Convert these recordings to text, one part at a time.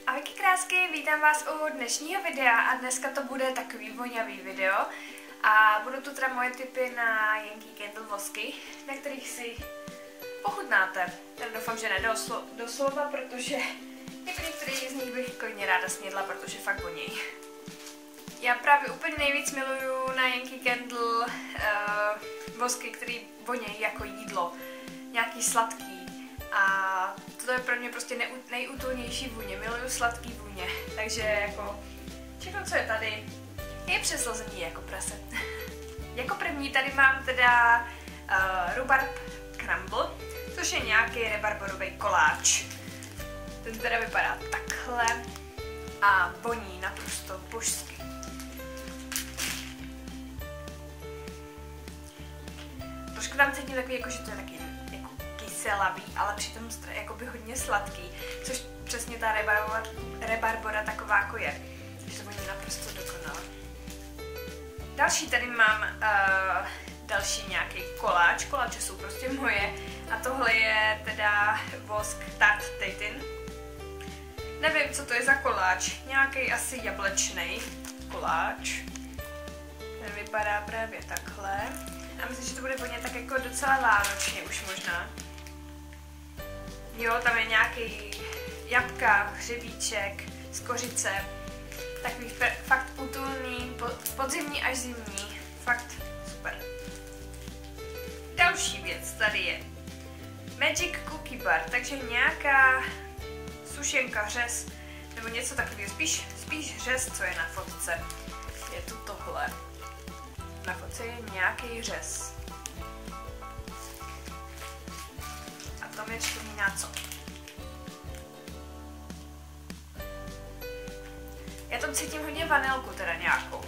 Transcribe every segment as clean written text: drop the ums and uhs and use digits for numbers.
Ahojky krásky, vítám vás u dnešního videa a dneska to bude takový voňavý video a budou tu teda moje tipy na Yankee Candle vosky, na kterých si pochutnáte. Teda doufám, že ne doslova, protože některý z nich bych klidně ráda snědla, protože fakt vonějí. Já právě úplně nejvíc miluju na Yankee Candle vosky, které vonějí jako jídlo, nějaký sladký. A to je pro mě prostě nejútulnější vůně, miluju sladký vůně, takže jako všechno, co je tady, je přeslazený jako prase. Jako první tady mám teda rhubarb crumble, což je nějaký rebarborový koláč. Ten teda vypadá takhle a voní naprosto božsky. Trošku tam cítím takový, jako, že to je taky kyselavý, ale přitom jakoby hodně sladký, což přesně ta rebarbora taková jako je. Takže to voní naprosto dokonale. Další tady mám další nějaký koláč. Koláče jsou prostě moje a tohle je teda vosk Tarte Tatin. Nevím, co to je za koláč, nějaký asi jablečný koláč. Ten vypadá právě takhle. A myslím, že to bude vonět tak jako docela vánočně už možná. Jo, tam je nějaký jabka, hřebíček, skořice. Takový fakt útulný, podzimní až zimní. Fakt super. Další věc tady je Magic Cookie Bar, takže nějaká sušenka, řez, nebo něco takového, spíš řez, co je na fotce. Je tu tohle. Na fotce je nějaký řez. A to mi připomíná co? Já tam cítím hodně vanilku teda nějakou.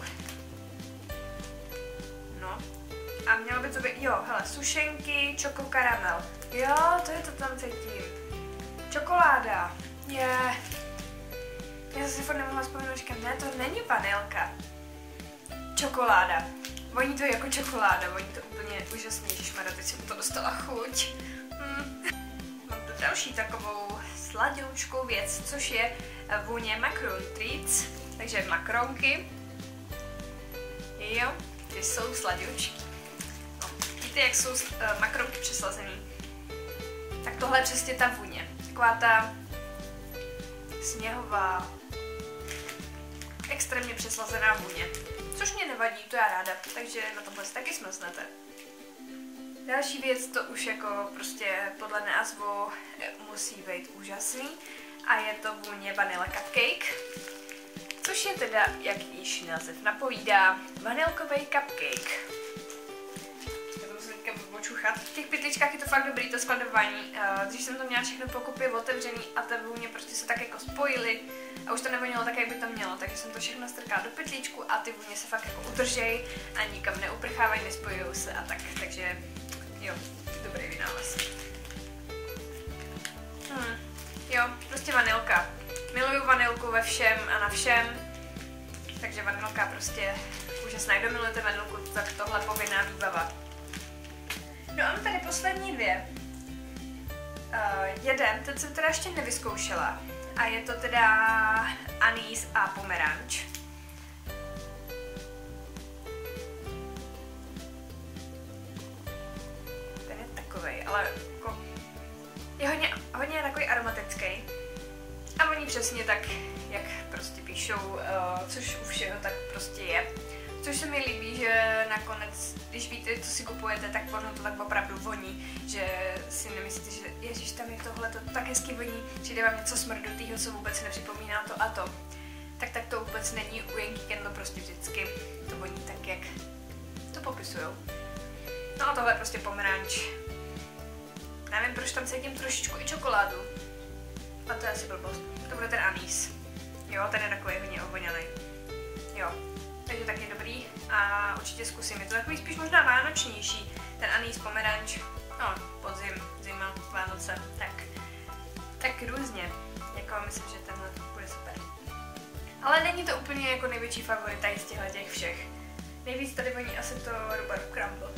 No. A mělo by to být, jo, hele, sušenky, čoko karamel. Jo, to je to tam cítím. Čokoláda. Já jsem si furt nemohla vzpomenout, říkám, ne, to není vanilka. Čokoláda. Voní to jako čokoláda, voní to úplně úžasně, ježišmarja, teď jsem to dostala chuť. Mám tu další takovou sladoučkou věc, což je vůně Macaron Treats, takže makronky. Jo, ty jsou sladoučky. No, víte, jak jsou makronky přeslazený? Tak tohle je přesně ta vůně. Taková ta sněhová, extrémně přeslazená vůně. Což mě nevadí, to já ráda, takže na tomhle si taky smrznete. Další věc, to už jako prostě podle názvu musí být úžasný a je to vůně Vanilla Cupcake, což je teda, jak již název napovídá, vanilkový cupcake. Já to musím teďka očuchat. V těch pytličkách je to fakt dobrý, to skladování. Když jsem to měla všechno pokupy otevřený a ta vůně prostě se tak jako spojily a už to nevonilo tak, jak by to mělo, takže jsem to všechno strkala do pytlíčku a ty vůně se fakt jako udržej a nikam neuprchávají, nespojují se a tak, takže jo, dobrý vynález. Jo, prostě vanilka. Miluju vanilku ve všem a na všem, takže vanilka prostě úžasná. Kdo milujete vanilku, tak tohle povinná výbava. No a mám tady poslední dvě. Jeden, ten jsem teda ještě nevyzkoušela a je to teda anýs a pomeranč. Ten je takovej, ale jako je hodně takový aromatický a voní přesně tak, jak prostě píšou, což u všeho tak prostě je. Což se mi líbí, že nakonec, když víte, co si kupujete, tak ono to tak opravdu voní, že si nemyslíte, že ježiš, tam je tohle, to tak hezky voní, přijde vám něco smrdutýho, co vůbec nepřipomíná to a to. Tak to vůbec není u Yankee Candle prostě vždycky. To voní tak, jak to popisujou. No a tohle je prostě pomeranč. Nevím, proč tam cítím trošičku i čokoládu. A to je asi blbost. To bude ten anýs. Jo, ten je takový hodně ovoněný. Jo. Takže taky dobrý a určitě zkusím. Je to takový spíš možná vánočnější, ten anýs, pomeranč, no podzim, zima, Vánoce, tak různě. Jako myslím, že tenhle bude super. Ale není to úplně jako největší favorit tady z těch všech. Nejvíc tady voní asi to rhubarb crumble.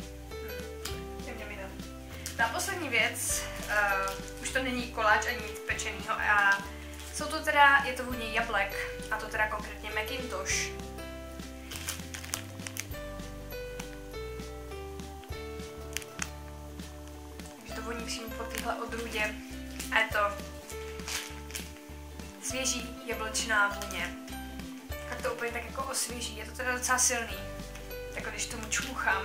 Ta poslední věc, už to není koláč ani nic pečenýho a Jsou to teda, je to vůně jablek, a to teda konkrétně Macintosh. Takže to voní přímo po téhle odrůdě a je to svěží jablečná vůně. Tak to úplně tak jako osvěží, je to teda docela silný. Tak když tomu čmuchám,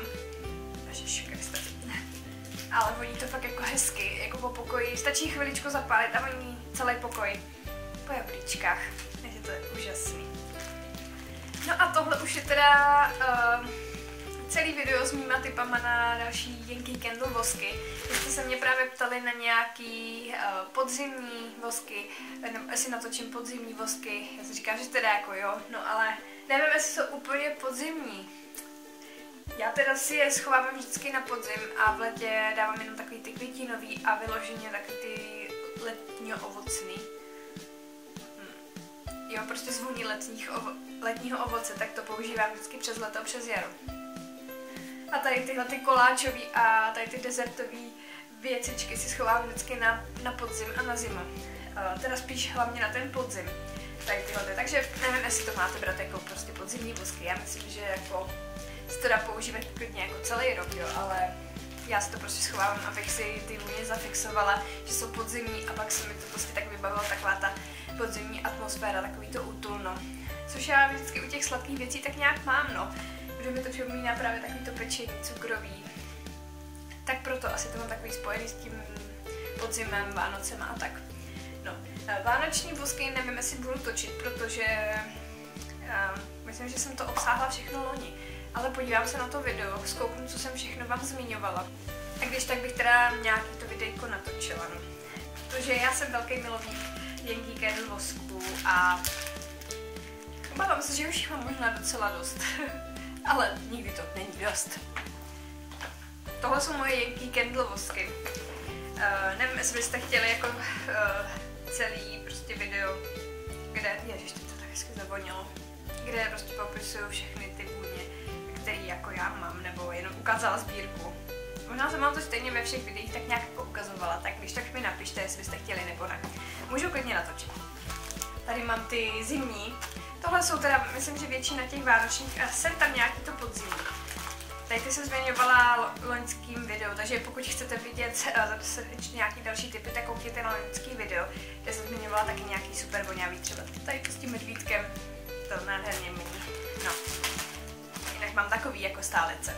ale voní to fakt jako hezky, jako po pokoji. Stačí chviličku zapálit a voní celý pokoj po jablíčkách. Takže to je úžasný. No a tohle už je teda celý video s mýma typama na další Yankee Candle vosky. Vy jste se mě právě ptali na nějaký podzimní vosky, nebo jestli natočím podzimní vosky. Já si říkám, že teda jako jo, no ale nevím, jestli jsou úplně podzimní. Já teda si je schovávám vždycky na podzim a v letě dávám jenom takový ty květinový a vyloženě takový ty letního ovocný. Jo, prostě zvůní letního ovoce, tak to používám vždycky přes leto, přes jaro. A tady tyhle ty koláčový a tady ty dezertový věcičky si schovám vždycky na podzim a na zimu. Teda spíš hlavně na ten podzim. Tady tyhle, takže nevím, jestli to máte brát jako prostě podzimní vosky. Já myslím, že jako se to dá používat klidně jako celý rok, jo, ale já si to prostě schovávám, abych si ty vůně zafixovala, že jsou podzimní a pak se mi to prostě tak vybavila taková ta podzimní atmosféra, takový to útulno. Což já vždycky u těch sladkých věcí tak nějak mám, no. Protože mi to připomíná právě takový to pečení, cukrový. Tak proto asi to mám takový spojený s tím podzimem, Vánocema a tak. No, vánoční vosky nevím, jestli budu točit, protože myslím, že jsem to obsáhla všechno loni. Ale podívám se na to video, zkouknu, co jsem všechno vám zmiňovala. A když tak bych teda nějaký to videjko natočila, no. Protože já jsem velký milovník Yankee Candle vosků a obávám se, že už jich mám možná docela dost. Ale nikdy to není dost. Tohle jsou moje Yankee Candle vosky. Nevím, jestli byste chtěli jako celý prostě video, kde, ježiš, to tak hezky zavonilo, kde prostě popisuju všechny ty vůně, který jako já mám, nebo jenom ukázala sbírku. Možná jsem vám to stejně ve všech videích tak nějak jako ukazovala, tak když tak mi napište, jestli byste chtěli nebo ne. Můžu klidně natočit. Tady mám ty zimní. Tohle jsou teda, myslím, že většina těch vánočních a jsem tam nějaký to podzimní. Tady ty jsem zmiňovala loňským videu, takže pokud chcete vidět zase nějaký další typy, tak koukněte na loňský video, kde jsem zmiňovala taky nějaký super voňavý, třeba tady s tím medvídkem, to nádherně mini. No. Jinak mám takový jako stálice.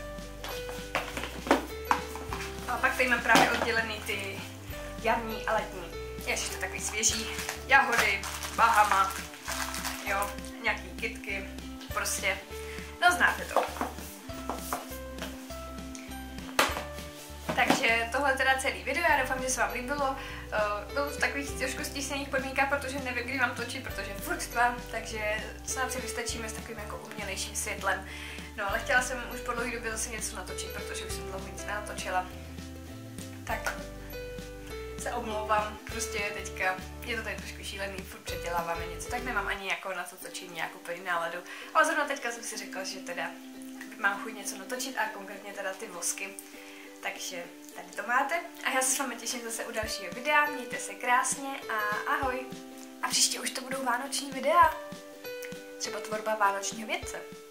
A pak tady mám právě oddělený ty jarní a letní. Ještě to takový svěží. Jahody, Bahama, jo, nějaký kytky, prostě, no znáte to. Takže tohle teda celý video, já doufám, že se vám líbilo. Bylo v takových trošku stísněných podmínkách, protože nevím, kdy mám točit, protože furt tma, takže snad si vystačíme s takovým jako umělejším světlem. No ale chtěla jsem už po dlouhé době zase něco natočit, protože už jsem dlouho nic nenatočila. Tak se omlouvám, prostě teďka je to tady trošku šílený, furt předěláváme něco, tak nemám ani jako na to točit nějakou úplně náladu. Ale zrovna teďka jsem si řekla, že teda mám chuť něco natočit a konkrétně teda ty vosky. Takže tady to máte a já se s vámi těším zase u dalšího videa, mějte se krásně a ahoj. A příště už to budou vánoční videa, třeba tvorba vánočního vědce.